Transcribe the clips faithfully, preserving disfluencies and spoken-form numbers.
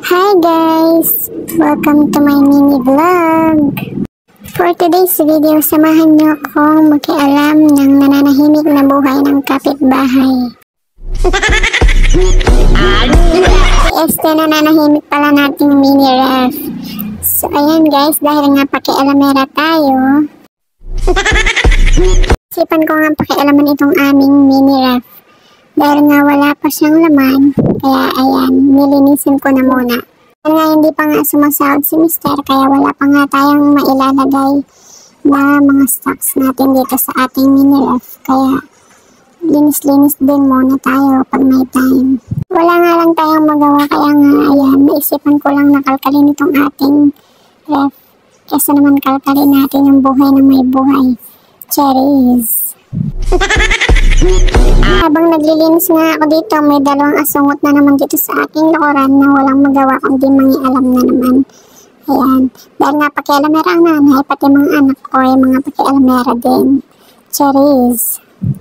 Hi guys! Welcome to my mini vlog! For today's video, samahan niyo akong makialam ng nananahimik na buhay ng kapitbahay. Este nananahimik pala nating mini ref. So ayan guys, dahil nga pakialamera tayo, sipan ko nga pakialaman itong aming mini ref. Dahil nga wala pa siyang laman, kaya ayan, nilinisin ko na muna. Dahil nga hindi pa nga sumasahod si mister, kaya wala pa nga tayong mailalagay na mga stocks natin dito sa ating mini ref. Kaya linis-linis din muna tayo pag may time. Wala nga lang tayong magawa, kaya nga ayan, naisipan ko lang nakalkalin itong ating ref. Kesa naman kalkalin natin yung buhay ng may buhay. Cherries! Habang naglilinis nga ako dito, may dalawang asungot na naman dito sa aking likuran na walang magawa kundi mangialam na naman. Ayan. Dahil nga pakialamera ang nanay, pati mga anak ko ay mga pakialamera din. Cherries.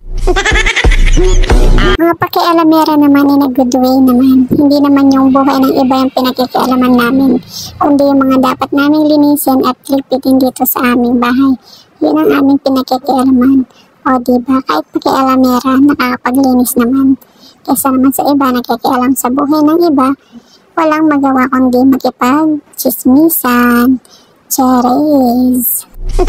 Mga pakialamera naman ay nag-good way naman. Hindi naman yung buhay ng iba yung pinakikialaman namin, kundi yung mga dapat naming linisin at lipitin dito sa aming bahay. Yun ang aming pinakikialaman. O diba, kahit pakialamera, nakakapaglinis naman. Kesa naman sa iba, nakikialam sa buhay ng iba, walang magawa kundi makipag-chismisan. Cherries.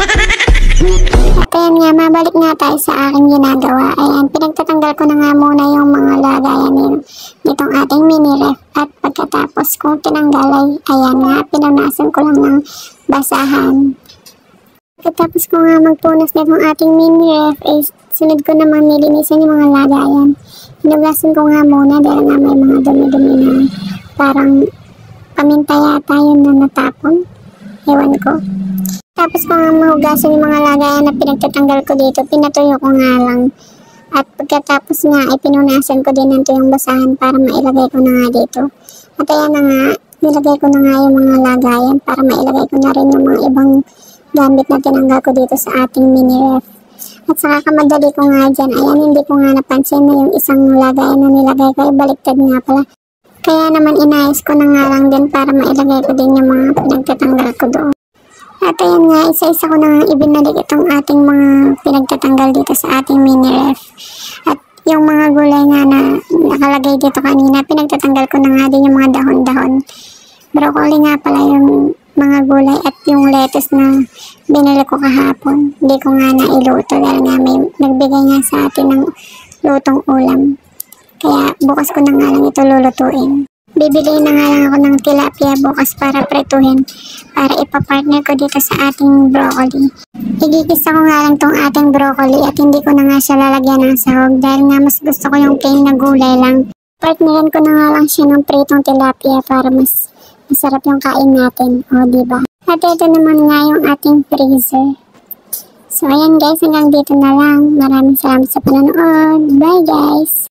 At ayan nga, mabalik nga tayo sa aking ginagawa. Ayan, pinagtatanggal ko na nga muna yung mga lagayan nitong ating mini ref. At pagkatapos kong tinanggal ay, ayan nga, pinanasan ko lang ng basahan. Pagkatapos ko nga magpunas nitong ating mini ref, eh, sunod ko naman nilinisan yung mga lagayan. Hinugasan ko nga muna dahil nga may mga dumi-dumi na parang paminta yata yun na natapon. Ewan ko. Tapos ko nga mahugasan yung mga lagayan na pinagtatanggal ko dito, pinatuyo ko nga lang. At pagkatapos nga ay pinunasan ko din ng tuyong basahan para mailagay ko na nga dito. At ayan na nga, nilagay ko na nga yung mga lagayan para mailagay ko na rin yung mga ibang gamit na tinanggal ko dito sa ating mini ref. At saka kamadali ko nga dyan, ayan, hindi ko nga napansin na yung isang lagayan na nilagay ko ay baliktad nga pala. Kaya naman inayos ko na nga lang din para mailagay ko din yung mga pinagtatanggal ko doon. At ayan nga, isa-isa ko na nga ibinalik itong ating mga pinagtatanggal dito sa ating mini ref. At yung mga gulay nga na nakalagay dito kanina, pinagtatanggal ko na nga din yung mga dahon-dahon. Broccoli nga pala yung mga gulay at yung lettuce na binili ko kahapon. Hindi ko nga nailuto dahil nga may nagbigay nga sa atin ng lutong ulam. Kaya bukas ko na nga lang ito lulutuin. Bibili na nga lang ako ng tilapia bukas para pretuhin, para ipapartner ko dito sa ating broccoli. Igigisa ko nga lang tong ating broccoli at hindi ko na nga siya lalagyan ng sahog dahil nga mas gusto ko yung plain na gulay lang. Partnerin ko na nga lang siya ng pritong tilapia para mas masarap yung kain natin, o diba? At ito naman nga yung ating freezer. So ayan guys, hanggang dito na lang. Maraming salamat sa panonood. Bye guys!